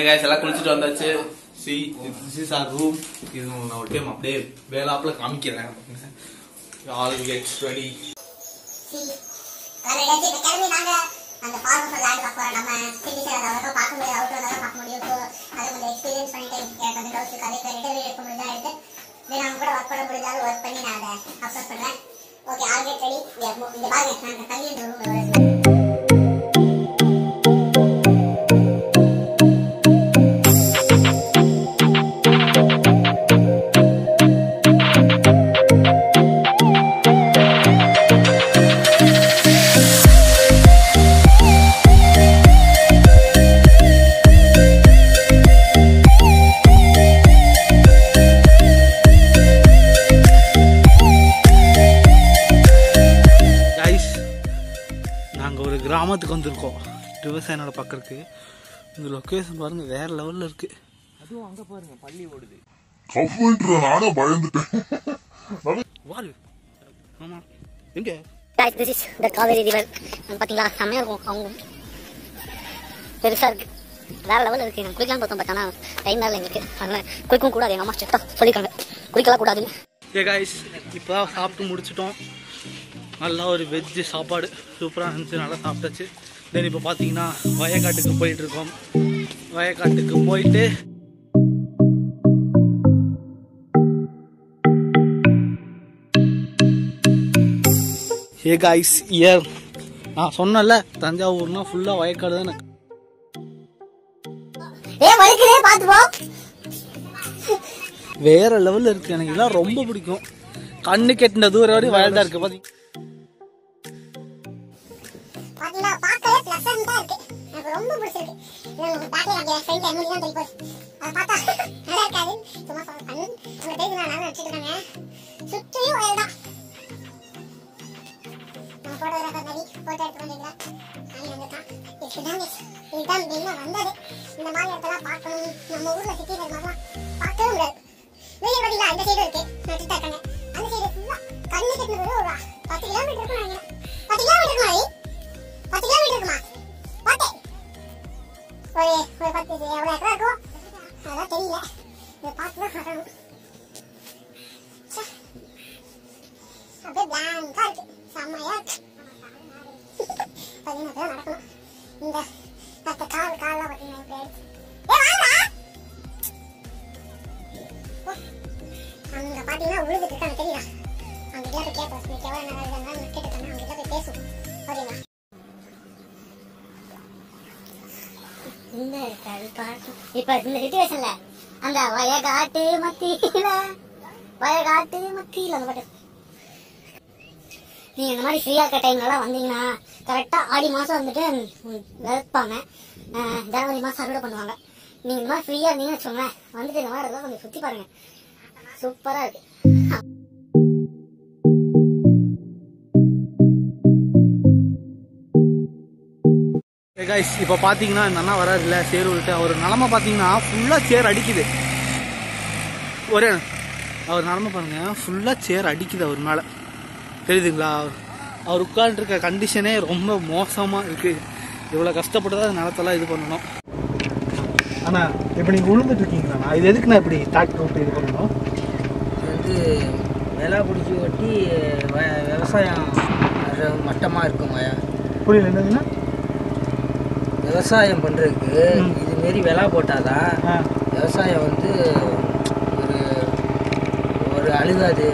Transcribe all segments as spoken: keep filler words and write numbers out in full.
guys, எல்லாம் குளிச்சிட்டு வந்தாச்சு. See, this is our room. இது நான் ஒரு டைம் அப்படியே வேலாப்ல காமிக்கிறேன். All get ready. காலையில இந்த கிளம்பி நாங்க அந்த ஃபார்ம் லேண்ட் பார்க்க போறோம். நம்ம சிட்டி சைடுல அவ்வளோ பார்க்க முடியாது, அவுட்டர்ல தான் பார்க்க முடியும். ஸோ அதை கொஞ்சம் எக்ஸ்பீரியன்ஸ் பண்ணிட்டு எனக்கு கொஞ்சம் டவுட்ஸ் இருக்கு. அதுக்கு ரிட்டர்ன் எடுக்க முடிஞ்சா எடுத்து தென் அவங்க கூட ஒர்க் பண்ண முடிஞ்சாலும் ஒர்க் பண்ணி நான் அதை அப்லோட் பண்ணுறேன். Okay, all get ready. இந்த பாருங்க, நாங்கள் தள்ளி இந்த ரூம் கிராமத்துக்கு வந்திருக்கோம். ரிவர்சைனோட பக்கத்துக்கு இந்த லொக்கேஷன் பாருங்க, வேற லெவல்ல இருக்கு. அதுவும் அங்க பாருங்க பள்ளி ஓடுது. கஃப்ன்ற நானே பயந்துட்டேன். வாரு ஆமா எங்க guys, this is the Kaveri river. பாத்தீங்களா, செமையா இருக்கும். அவங்க பெருசா இருக்கு, வேற லெவல்ல இருக்கு. நான் குளிக்கலாம் பார்த்தோம், பட் ஆனா டைம் இல்லை எங்களுக்கு. அதனால குளிக்கவும் கூடாது, எங்க அம்மா ஸ்ட்ரிக்டா சொல்லிருக்காங்க குளிக்கலாம் கூடாதுன்னு. ஏ கைஸ், இப்போதான் சாப்பிட்டு முடிச்சிட்டோம். நல்லா ஒரு வெஜ்ஜு சாப்பாடு சூப்பராக இருந்துச்சு, நல்லா சாப்பிட்டாச்சு. தென் இப்போ பார்த்தீங்கன்னா வயக்காட்டுக்கு போயிட்டு இருக்கோம். வயக்காட்டுக்கு போயிட்டு ஏ கைஸ், இயர் நான் சொன்னல தஞ்சாவூர்னா ஃபுல்லாக வயக்காடு தான். வேற லெவலில் இருக்கு. எனக்கு இதெல்லாம் ரொம்ப பிடிக்கும். கண்ணு கெட்டின தூரம் வரையும் வயல் தான் இருக்கு. பார்த்தீங்க பார்க்கவே பிளசண்டா இருக்கு. எனக்கு ரொம்ப பிடிச்சிருக்கு. இது பேக்ல அங்க ஃப்ரெண்ட் எம்எல் தான் தெரியும். அத பார்த்தா நல்லா இருக்காது. சும்மா பண்ணு அங்க பேசி நான் நான் நினைச்சிட்டு இருக்கேன். சுத்தியும் வயல் தான். நான் போட்டோகிராஃபர் நவி போட்டோ எடுத்து வந்தீங்களா? நான் வந்துட்டான். இதுதான் இதுதான் மெயினா வந்தது. இந்த மாதிரி இடத்தெல்லாம் பார்க்கணும். நம்ம ஊர்ல சிட்டில இருக்கலாம் பார்க்கவே முடியாது. வெளியே பார்த்தீங்களா, இந்த சைடு இருக்கு நட்டுட்டா இருக்காங்க. அந்த சைடு ஃபுல்லா கண்ணு கட்டினது ஒரு பத்து கிலோமீட்டர் இருக்கும் நினைக்கிறேன். பத்து கிலோமீட்டர் இருக்குமா? பத்து கிலோமீட்டர் இருக்குமா? பத்து ஒரு ஒரு பத்து எவ்வளோ ஏக்கரா இருக்கும் அதெல்லாம் தெரியல. இதை பார்த்து தான் வரணும். அப்படியே பிளாங்கா இருக்கு, செம்மையா இருக்கு. பார்த்தீங்கன்னா அப்படியே நடக்கணும். இந்த பத்து கால் காலெலாம் பார்த்தீங்கன்னா இப்படி ஆயிடுச்சு. அங்க பார்த்தீங்கன்னா உழுதுட்டு இருக்காங்க, தெரியல. அங்க போய் கேட்போம், எவ்வளோ நல்லா இருந்தாலும் கேட்டுருக்காங்க. அவங்க போய் பேசுவோம். ஓகேங்களா? இப்ப இந்த சிச்சுவேஷன்ல அந்த வயகாட்டு மத்தியில வயகாட்டு மத்தியில அந்த பாட்டு நீங்க இந்த மாதிரி ஃப்ரீயா இருக்க டைம்லாம் வந்தீங்கன்னா கரெக்டா ஆடி மாசம் வந்துட்டு விதைப்பாங்க, ஜனவரி மாசம் அறுவடை பண்ணுவாங்க. நீங்க இந்த மாதிரி ஃப்ரீயா இருந்தீங்கன்னு வச்சுக்கோங்களேன், வந்துட்டு இந்த மாதிரி இதெல்லாம் கொஞ்சம் சுத்தி பாருங்க, சூப்பரா இருக்கு. கைஸ், இப்போ பார்த்தீங்கன்னா இந்த அண்ணா வராதுல்ல சேர் விட்டு, அவர் நிலமை பார்த்தீங்கன்னா ஃபுல்லாக சேர் அடிக்குது. ஒரே அவர் நிலமை பாருங்க, ஃபுல்லாக சேர் அடிக்குது அவர் மேலே, தெரியுதுங்களா? அவர் உட்காந்துருக்க கண்டிஷனே ரொம்ப மோசமாக இருக்குது. இவ்வளோ கஷ்டப்பட்டு தான் நிலத்தெல்லாம் இது பண்ணணும். ஆனால் இப்போ நீங்கள் உழுந்துட்டு இருக்கீங்கண்ணா, இது எதுக்குண்ணா இப்படி டிராக்டர் விட்டு இது பண்ணணும்? இது வந்து விலை பிடிச்சி ஓட்டி விவசாயம் மட்டமாக இருக்குங்க. புரியல என்னதுன்னா? விவசாயம் பண்ணுறதுக்கு இதுமாரி விலை போட்டால் தான் விவசாயம் வந்து ஒரு ஒரு அழுகாது.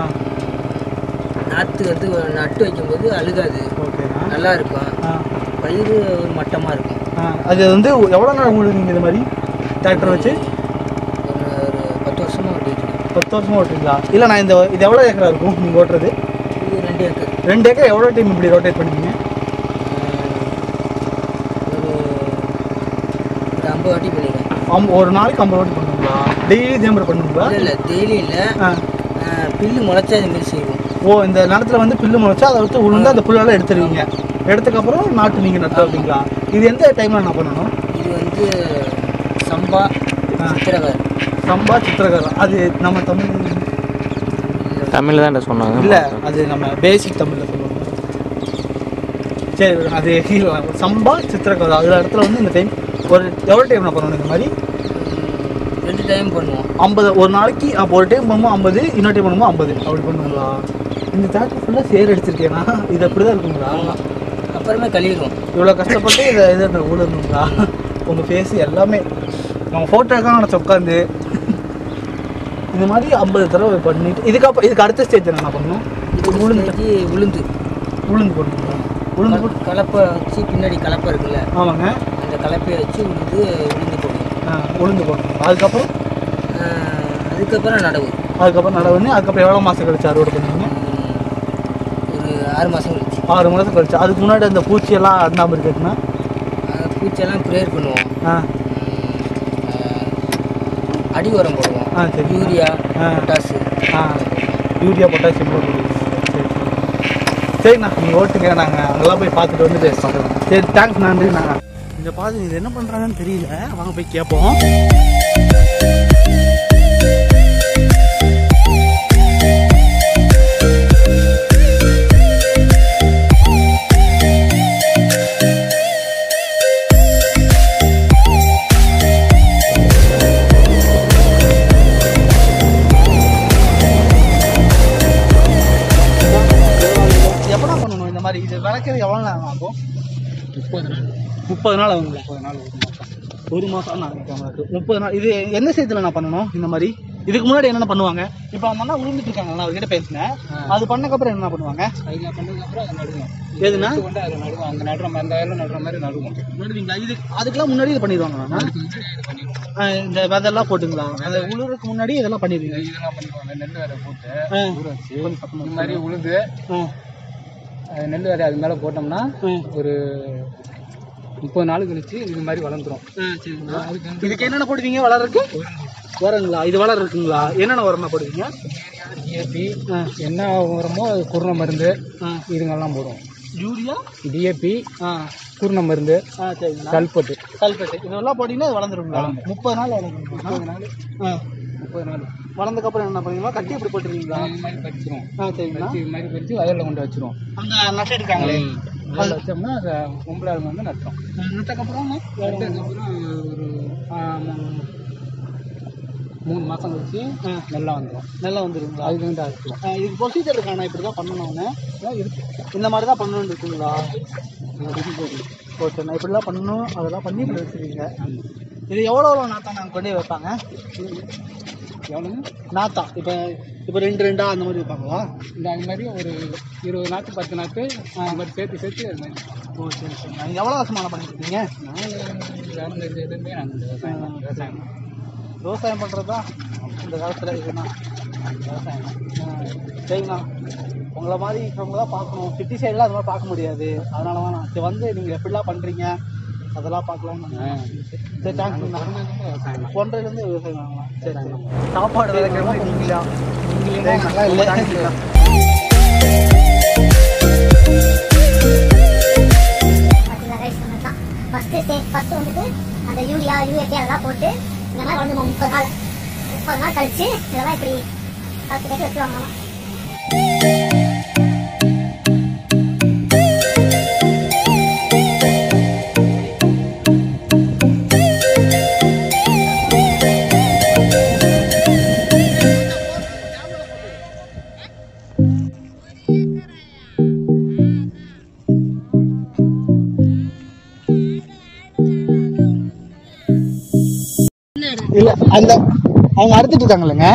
நாற்று வந்து நட்டு வைக்கும்போது அழுகாது, நல்லா இருக்கும். பயிர் ஒரு மட்டமாக இருக்கும். அது வந்து எவ்வளோ நாள் உங்களுக்கு இந்த மாதிரி டிராக்டர் வச்சு? ஒரு பத்து வருஷமாக ஓட்டிட்டு. பத்து வருஷமாக ஓட்டுறீங்களா? இல்லை, நான் இந்த இது எவ்வளோ ஏக்கரா இருக்கும் நீங்கள் ஓட்டுறது? இது ரெண்டு ஏக்கர். ரெண்டு ஏக்கர் எவ்வளோ டைம் இப்படி ரொட்டேட் பண்ணுவீங்க? ஐம்பது வாட்டி பண்ணிடுறேன். ஒரு நாளைக்கு ஐம்பது வாட்டி பண்ணுவீங்களா? டெய்லி இதே மாதிரி பண்ணுவீங்களா? இல்லை, டெய்லி இல்லை. பில்லு முளைச்சா இதுமாரி செய்வோம். ஓ, இந்த நிலத்துல வந்து பில்லு முளைச்சா அதை வச்சு உளுந்து அந்த புல்லெல்லாம் எடுத்துருவீங்க. எடுத்துக்கப்புறம் நாட்டு நீங்கள் நட்டு வைப்பீங்களா? இது எந்த டைமில் நான் பண்ணணும்? இது வந்து சம்பா சித்திரகர். சம்பா சித்திரகர் அது நம்ம தமிழ் தமிழில் தான் சொன்னாங்க. இல்லை, அது நம்ம பேசிக் தமிழில் சொல்லுவாங்க. சரி அது சம்பா சித்திரக்கதை அது இடத்துல வந்து இந்த டைம் ஒரு எவ்வளோ டைம் நான் பண்ணணும் இந்த மாதிரி ரெண்டு டைம் பண்ணுவோம். ஐம்பது ஒரு நாளைக்கு அப்போ ஒரு டைம் பண்ணும்போது ஐம்பது, இன்னொரு டைம் பண்ணும்போது ஐம்பது அப்படி பண்ணுங்களா? இந்த தேட்டர் ஃபுல்லாக சேர் அடிச்சிருக்கேனா? இது அப்படி தான் இருக்குங்களா? அப்புறமே கழுவிடுவோம். இவ்வளோ கஷ்டப்பட்டு இதை இது ஊழலுங்களா? உங்கள் ஃபேஸு எல்லாமே நம்ம ஃபோட்டோக்காக நினச்சி உட்காந்து இந்த மாதிரி ஐம்பது தடவை பண்ணிட்டு இதுக்கப்புறம் இதுக்கு அடுத்த ஸ்டேஜ் என்ன பண்ணணும்? இது உளுந்து உளுந்து உளுந்து போட்டுங்களா? உளுந்து போட்டு கலப்பை வச்சு பின்னாடி கலப்பை இருக்குல்ல, ஆமாங்க, அந்த கலப்பையை வச்சு உளுந்து உளுந்து போடணும். ஆ உளுந்து போடணும். அதுக்கப்புறம் அதுக்கப்புறம் நடவு. அதுக்கப்புறம் நடவுன்னு அதுக்கப்புறம் எவ்வளோ மாதம் கழிச்சு அறுவடை பண்ணுவீங்க? ஒரு ஆறு மாதம் கழிச்சு. ஆறு மாதம் கழிச்சு. அதுக்கு முன்னாடி அந்த பூச்சியெல்லாம் அண்ணாம இருக்குன்னா பூச்சியெல்லாம் ப்ரேயர் பண்ணுவோம். ஆ அடி உரம் போடுவோம். ஆ சரி. யூரியா, ஆ பொட்டாசு. ஆ யூரியா பொட்டாசியம் போடுவோம். சரி சரி சரிண்ணா, நீங்கள் ஓட்டுங்க, நாங்கள் அங்கெல்லாம் போய் பார்த்துட்டு வந்துட்டு சொல்கிறோம். சரி தேங்க்ஸ், நன்றிண்ணா. இந்த பாதி இது என்ன பண்ணுறாங்கன்னு தெரியல, வாங்க போய் கேட்போம். இது விளக்கிறது எவ்வளோ நேரம் ஆகும்? முப்பது நாள் முப்பது நாள் ஆகும். முப்பது நாள் ஒரு மாதம் நான் முப்பது நாள். இது என்ன செய்யத்தில் நான் பண்ணணும் இந்த மாதிரி? இதுக்கு முன்னாடி என்னென்ன பண்ணுவாங்க? இப்போ அவங்க அண்ணா விழுந்துட்டு இருக்காங்க, நான் அவர்கிட்ட பேசினேன். அது பண்ணக்கப்புறம் என்ன பண்ணுவாங்க? அதில் பண்ணதுக்கப்புறம் அதை நடுவோம். எதுனா கொண்டு அதை நடுவோம். அங்கே நடுற மாதிரி அந்த வயலில் நடுற மாதிரி நடுவோம். நடுவீங்களா? இது அதுக்கெல்லாம் முன்னாடி இது பண்ணிடுவாங்களா? இந்த விதெல்லாம் போட்டுங்களா? அந்த உழுறதுக்கு முன்னாடி இதெல்லாம் பண்ணிடுவீங்க? இதெல்லாம் பண்ணிடுவாங்க. நெல் விதை போட்டு ஊற வச்சு இந்த மாதிரி உளுந்து நெல் விதை அது மேலே போட்டோம்னா ஒரு முப்பது நாள் கழிச்சு இது மாதிரி வளர்ந்துடும். இதுக்கு என்னென்ன போடுவீங்க வளர்றதுக்கு? உரங்களா? இது வளர இருக்குங்களா? என்னென்ன உரமா போடுவீங்க? டிஏபி என்ன உரமோ அது குருண மருந்து இதுங்கெல்லாம் போடுவோம். யூரியா, டிஏபி, குருண மருந்து, சல்பேட்டு சல்பேட்டு இதெல்லாம் போட்டிங்கன்னா அது வளர்ந்துருங்களா? முப்பது நாள் வளர்ந்துரும். முப்பது நாள் முப்பது நாள் வளர்ந்ததுக்கப்புறம் என்ன பண்ணுவீங்களா? கட்டி எப்படி போட்டுருவீங்களா? இது மாதிரி பறிச்சிரும். ஆ சரிங்களா. இது மாதிரி பறித்து வயலில் கொண்டு வச்சிரும். அந்த நட்டு இருக்காங்களே அதில் வச்சோம்னா அதை பொம்பளை வந்து நட்டோம். நட்டக்கப்புறம் நட்டதுக்கப்புறம் ஒரு மூணு மாதம் கழிச்சு நல்லா வந்துடும். நல்லா வந்துடுங்களா? அதுக்கு வந்து அறுத்துவோம். இதுக்கு ப்ரொசீஜர் இருக்காண்ணா? இப்படி தான் பண்ணணும்னு இருக்கு, இந்த மாதிரி தான் பண்ணணும்னு இருக்குங்களா? ஓகேண்ணா, இப்படிலாம் பண்ணணும், அதெல்லாம் பண்ணி இப்படி வச்சுருக்கீங்க. இது எவ்வளோ எவ்வளோ நாத்தா நாங்கள் கொண்டு போய் வைப்பாங்க? எவ்வளோங்க நாத்தா? இப்போ இப்போ ரெண்டு ரெண்டா அந்த மாதிரி வைப்பாங்களா? இந்த அது மாதிரி ஒரு இருபது நாற்று பத்து நாற்று அந்த மாதிரி சேர்த்து சேர்த்து அது மாதிரி. ஓ சரி சரி. நீங்கள் எவ்வளோ வருஷமான பண்ணிருக்கீங்க? நாங்கள் எதுவுமே நாங்கள் விவசாயம் விவசாயம் விவசாயம் பண்ணுறது தான் இந்த காலத்தில் இதுனா விவசாயம். சரிங்கண்ணா, உங்களை மாதிரி இருக்கிறவங்க தான் பார்க்கணும். சிட்டி சைடெலாம் அது மாதிரி பார்க்க முடியாது, அதனால தான் நான் சரி வந்து நீங்கள் எப்படிலாம் பண்ணுறீங்க அதெல்லாம் பார்க்கலாம்னு. சரி தேங்க்ஸ்ண்ணா. ஒன்றரைலேருந்து விவசாயம் வாங்கலாம். சரி சாப்பாடு விளைக்கிற மாதிரி நீங்களா? நீங்களே நல்லா இல்லை. தேங்க்ஸ்ண்ணா. ஃபஸ்ட்டு ஸ்டேஜ் ஃபஸ்ட்டு வந்துட்டு அந்த யூரியா யூஎஸ்ஏ அதெல்லாம் போட்டு இதெல்லாம் வந்து முப்பது நாள் முப்பது நாள் கழிச்சு இதெல்லாம் இப்படி பத்து பேர் வச்சுருவாங்க. இல்ல அந்த அவங்க அறுத்துட்டு இருக்காங்களேங்க,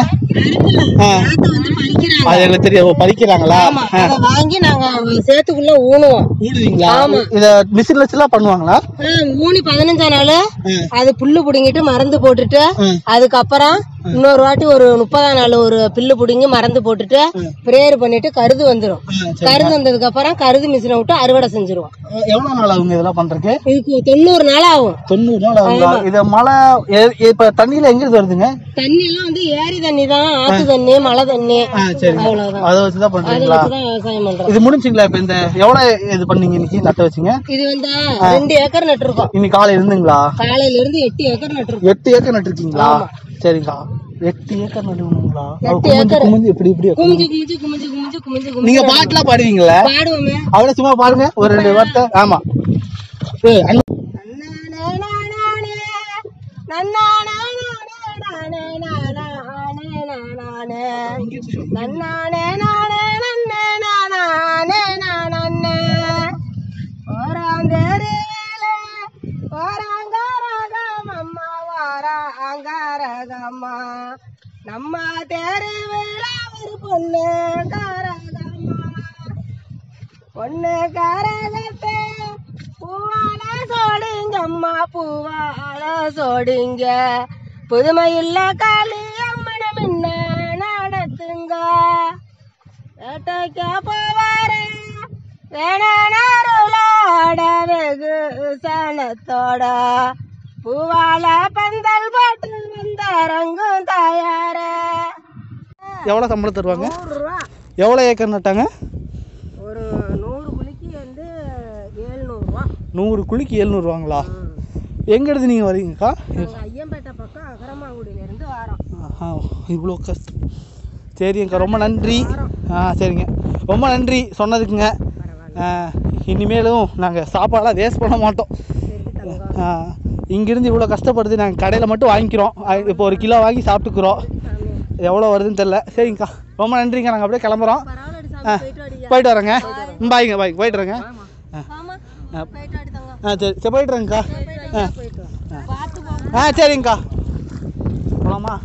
அது எங்களுக்கு தெரியும். பறிக்கிறாங்களா? வாங்கி நாங்க சேத்துக்குள்ள ஊனுவோம். ஊடுவீங்களா? இத மிஷின்ல வச்சுலாம் பண்ணுவாங்களா? ஊனி பதினஞ்சாம் நாள் அது புல்லு புடுங்கிட்டு மருந்து போட்டுட்டு அதுக்கப்புறம் இன்னொரு வாட்டி ஒரு முப்பதாம் நாள் ஒரு பில்லு புடுங்கி மருந்து போட்டுட்டு பிரேயர் பண்ணிட்டு கருது வந்துடும். கருது வந்ததுக்கு அப்புறம் கருது மிஷினை விட்டு அறுவடை செஞ்சிருவோம். எவ்வளவு நாள் ஆகுங்க இதெல்லாம் பண்றதுக்கு? இதுக்கு தொண்ணூறு நாள் ஆகும். தொண்ணூறு நாள் ஆகும். இது மழை இப்ப தண்ணியில எங்க வருதுங்க? தண்ணி எல்லாம் வந்து ஏரி தண்ணி தான். இதெல்லாம் ஆத்து தண்ணி மழை தண்ணி அவ்வளவுதான். அதை வச்சுதான் அதை பண்றீங்களா? வச்சுதான் விவசாயம் பண்றோம். இது முடிஞ்சுங்களா? இப்ப இந்த எவ்வளவு இது பண்ணீங்க இன்னைக்கு நட்ட வச்சீங்க? இது வந்து ரெண்டு ஏக்கர் நட்டுருக்கோம். இன்னைக்கு காலையில இருந்துங்களா? காலையில இருந்து எட்டு ஏக்கர் நட்டுருக்கோம். எட்டு ஏக்கர் நட்டுருக்கீங்களா? சரிங்கக்கா. எட்டு ஏக்கர் நடுவீங்களா? எட்டு ஏக்கர் குமிஞ்சு இப்படி இப்படி குமிஞ்சு குமிஞ்சு குமிஞ்சு குமிஞ்சு குமிஞ்சு குமிஞ்சு நீங்க பாட்டுலாம் பாடுவீங்களா? பாடுவோமே. அவளை சும்மா பாருங்க ஒரு ரெண்டு வார்த்தை. ஆமா. ஏய், அங்க- நம்ம தெருவில் ஒரு பொண்ணு காரகம்மா பொண்ணு காரகத்தை பூவால சோடிங்கம்மா பூவால சோடிங்க புதுமையுள்ள காளியம்மன முன்ன நடத்துங்க வேட்டைக்க போவார வேணாரோட வெகு சனத்தோட பூவால பந்தல் போட்டு வந்தரங்கும் தாயார. எவ்வளவு சம்பளம் தருவாங்க? நூறு ரூபா. எவ்வளவு ஏக்கர் நட்டாங்க? ஒரு நூறு குழிக்கு வந்து ஏழ்நூறு ரூபா. நூறு குழிக்கு எழுநூறு ரூபாங்களா? எங்க இருந்து நீங்க வரீங்கக்கா? ஐயம்பேட்டை பக்கம் அகரமாங்குடியில இருந்து வரோம். ஆஹா, இவ்வளோ கஷ்டம். சரிங்கக்கா, ரொம்ப நன்றி. ஆ சரிங்க, ரொம்ப நன்றி சொன்னதுக்குங்க. இனிமேலும் நாங்கள் சாப்பாடெல்லாம் வேஸ்ட் பண்ண மாட்டோம். இங்கேருந்து இவ்வளோ கஷ்டப்படுது, நாங்கள் கடையில் மட்டும் வாங்கிக்கிறோம். இப்போ ஒரு கிலோ வாங்கி சாப்பிட்டுக்குறோம். எவ்வளோ வருதுன்னு தெரில. சரிங்கக்கா, ரொம்ப நன்றிங்க. நாங்கள் அப்படியே கிளம்புறோம். ஆ போயிட்டு வரோங்க. பாய்ங்க, பாய் போயிட்டு வரேங்க. ஆ சரி சரி போயிட்டு வரேங்கக்கா. ஆ ஆ சரிங்கக்கா, போகலாமா?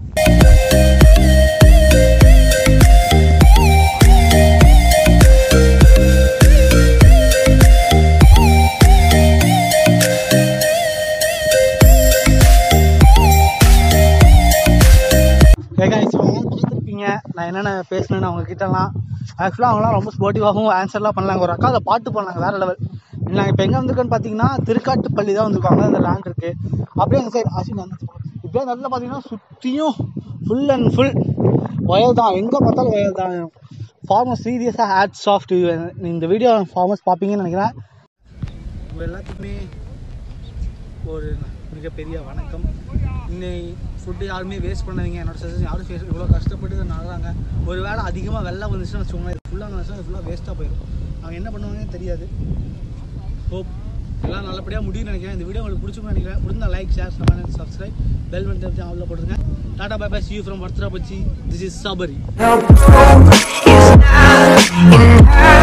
பார்த்துருப்பீங்க நான் என்னென்ன பேசினேன்னு அவங்க கிட்டலாம். ஆக்சுவலாக அவங்களாம் ரொம்ப ஸ்போர்ட்டிவாகவும் ஆன்சர்லாம் பண்ணலாங்க. ஒரு அக்கா அதை பாட்டு பண்ணாங்க, வேறு லெவல். நாங்கள் இப்போ எங்கே வந்திருக்கோன்னு பார்த்தீங்கன்னா திருக்காட்டுப்பள்ளி தான் வந்திருக்காங்க. அந்த லேண்ட் இருக்குது அப்படியே அந்த சைடு ஆசி வந்து இப்படியே அந்த இடத்துல பார்த்தீங்கன்னா சுற்றியும் ஃபுல் அண்ட் ஃபுல் வயல் தான். எங்கே பார்த்தாலும் வயல் தான். ஃபார்மர்ஸ் சீரியஸாக ஹேட்ஸ் ஆஃப் டு யூ. இந்த வீடியோ ஃபார்மர்ஸ் பார்ப்பீங்கன்னு நினைக்கிறேன். உங்கள் எல்லாத்துக்குமே ஒரு மிகப்பெரிய வணக்கம். இன்னைக்கு ஃபுட்டு யாருமே வேஸ்ட் பண்ணாதீங்க. என்னோட சஜஷன் யாரும் ஃபேஸ் இவ்வளோ கஷ்டப்பட்டு இதை நடுறாங்க. ஒரு வேளை அதிகமாக வெள்ளம் வந்துச்சுன்னா வச்சுக்கோங்க, இது ஃபுல்லாக வந்துச்சுன்னா ஃபுல்லாக வேஸ்ட்டாக போயிடும். அவங்க என்ன பண்ணுவாங்கன்னு தெரியாது. ஹோப் எல்லாம் நல்லபடியாக முடியும்னு நினைக்கிறேன். இந்த வீடியோ உங்களுக்கு பிடிச்சுன்னு நினைக்கிறேன். பிடிச்சா like, share, comment, subscribe, bell button தெரிஞ்சு ஆல்ல போட்டுருங்க. டாடா bye bye, see you from Varthurapatchi. This is Sabari.